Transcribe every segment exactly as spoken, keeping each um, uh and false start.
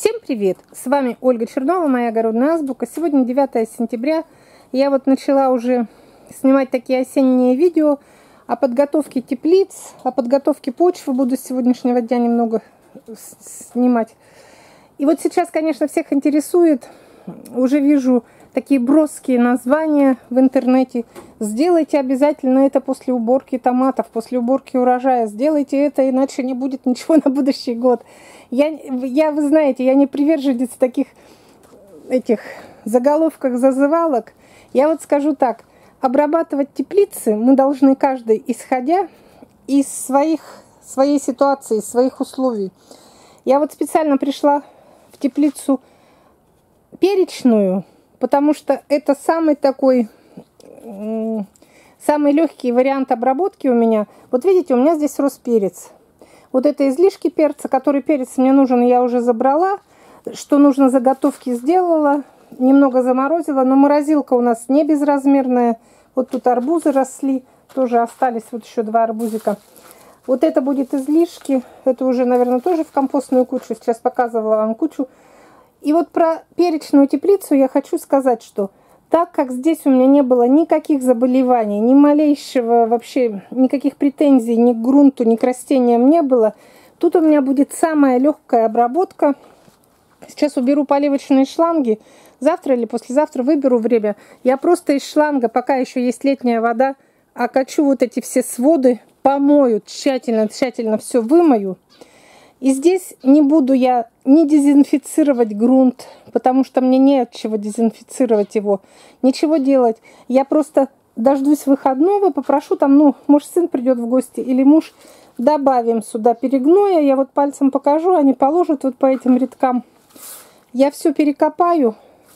Всем привет! С вами Ольга Чернова, моя огородная азбука. Сегодня девятое сентября. Я вот начала уже снимать такие осенние видео о подготовке теплиц, о подготовке почвы. Буду с сегодняшнего дня немного снимать. И вот сейчас, конечно, всех интересует, уже вижу такие броские названия в интернете. Сделайте обязательно это после уборки томатов, после уборки урожая. Сделайте это, иначе не будет ничего на будущий год. Я, я, вы знаете, я не приверженец таких этих заголовков, зазывалок. Я вот скажу так, обрабатывать теплицы мы должны каждый, исходя из своих, своей ситуации, своих условий. Я вот специально пришла в теплицу перечную, потому что это самый такой, самый легкий вариант обработки у меня. Вот видите, у меня здесь рос перец. Вот это излишки перца, который перец мне нужен, я уже забрала. Что нужно, заготовки сделала, немного заморозила. Но морозилка у нас не безразмерная. Вот тут арбузы росли, тоже остались вот еще два арбузика. Вот это будет излишки. Это уже, наверное, тоже в компостную кучу. Сейчас показывала вам кучу. И вот про перечную теплицу я хочу сказать, что так как здесь у меня не было никаких заболеваний, ни малейшего вообще, никаких претензий ни к грунту, ни к растениям не было, тут у меня будет самая легкая обработка. Сейчас уберу поливочные шланги. Завтра или послезавтра выберу время. Я просто из шланга, пока еще есть летняя вода, окачу вот эти все своды, помою тщательно, тщательно все вымою. И здесь не буду я не дезинфицировать грунт, потому что мне не от чего дезинфицировать его, ничего делать. Я просто дождусь выходного, попрошу там, ну, может, сын придет в гости или муж, добавим сюда перегноя. Я вот пальцем покажу, они положат вот по этим рядкам. Я все перекопаю,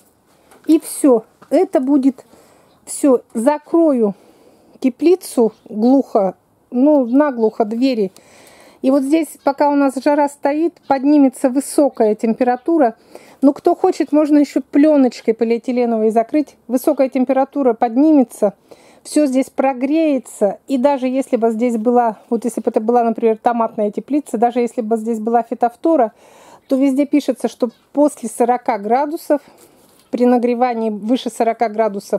и все. Это будет все. Закрою теплицу глухо, ну, наглухо двери. И вот здесь, пока у нас жара стоит, поднимется высокая температура. Но кто хочет, можно еще пленочкой полиэтиленовой закрыть. Высокая температура поднимется, все здесь прогреется. И даже если бы здесь была, вот если бы это была, например, томатная теплица, даже если бы здесь была фитофтора, то везде пишется, что после сорока градусов, при нагревании выше сорока градусов,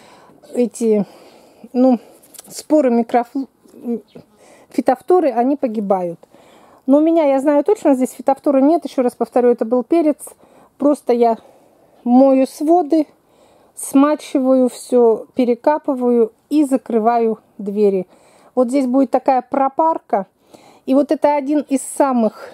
эти, ну, споры микрофлоры, фитофторы, они погибают. Но у меня, я знаю точно, здесь фитофторы нет. Еще раз повторю, это был перец. Просто я мою своды, смачиваю все, перекапываю и закрываю двери. Вот здесь будет такая пропарка. И вот это один из самых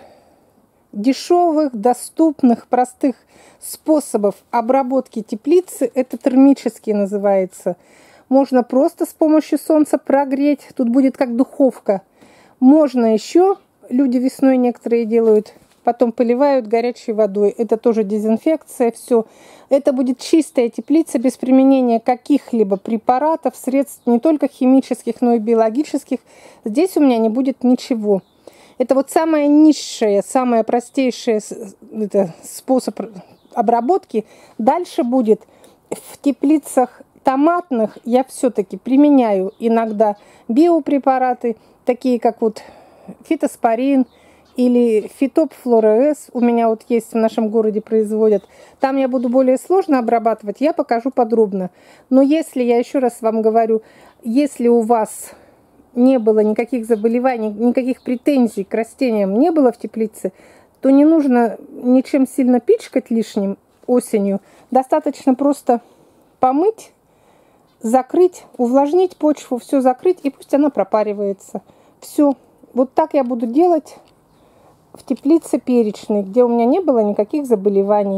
дешевых, доступных, простых способов обработки теплицы. Это термический называется. Можно просто с помощью солнца прогреть. Тут будет как духовка. Можно еще, люди весной некоторые делают, потом поливают горячей водой. Это тоже дезинфекция, все. Это будет чистая теплица без применения каких-либо препаратов, средств, не только химических, но и биологических. Здесь у меня не будет ничего. Это вот самая низшая, самая простейшая это способ обработки. Дальше будет в теплицах томатных я все-таки применяю иногда биопрепараты, такие как вот фитоспорин или фитопфлора-С. У меня вот есть в нашем городе производят. Там я буду более сложно обрабатывать, я покажу подробно. Но если, я еще раз вам говорю, если у вас не было никаких заболеваний, никаких претензий к растениям не было в теплице, то не нужно ничем сильно пичкать лишним осенью. Достаточно просто помыть, закрыть, увлажнить почву, все закрыть, и пусть она пропаривается. Все. Вот так я буду делать в теплице перечной, где у меня не было никаких заболеваний.